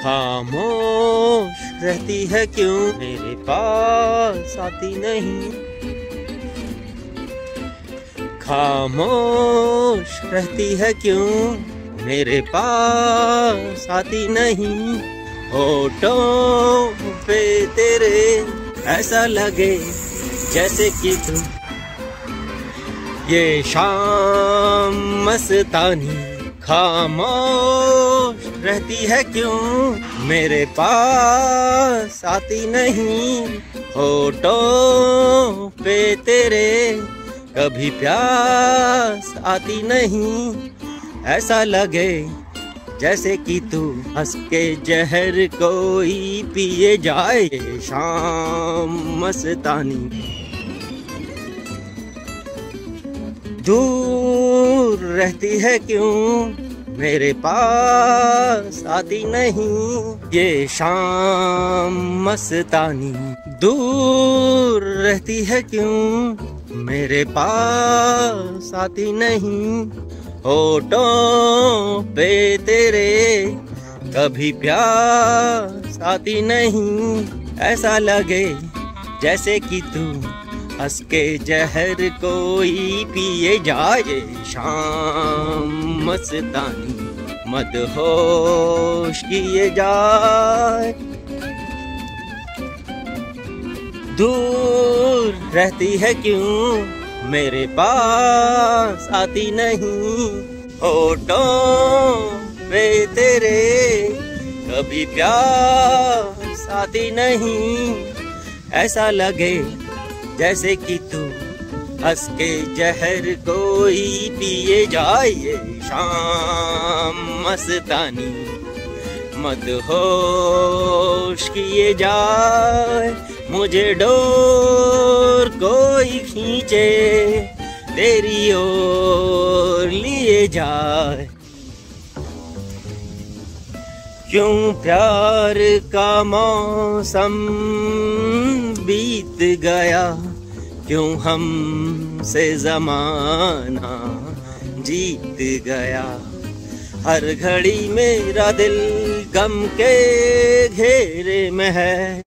खामोश रहती है क्यों, मेरे पास आती नहीं। खामोश रहती है क्यों, मेरे पास आती नहीं। होठों पे तेरे ऐसा लगे जैसे कि तू ये शाम मस्तानी। खामोश रहती है क्यों, मेरे पास आती नहीं। होठों पे तेरे कभी प्यास आती नहीं। ऐसा लगे जैसे कि तू हंस के जहर कोई पिए जाए। शाम मस्तानी दूर रहती है क्यों, मेरे पास आती नहीं। ये शाम मस्तानी दूर रहती है क्यों, मेरे पास आती नहीं। होठों पे तेरे कभी प्यास आती नहीं। ऐसा लगे जैसे कि तू हंस के जहर कोई पिए जाए। शाम मस्तानी मदहोश किए जाए। दूर रहती है क्यों, मेरे पास आती नहीं। होठों पे तेरे कभी प्यास आती नहीं। ऐसा लगे जैसे कि तू हंस के जहर कोई पिए जाए। शाम मस्तानी मदहोश किए जाए। मुझे डोर कोई खींचे तेरी ओर लिए जाए। क्यों प्यार का मौसम बीत गया, क्यों हमसे ज़माना जीत गया। हर घड़ी मेरा दिल गम के घेरे में है।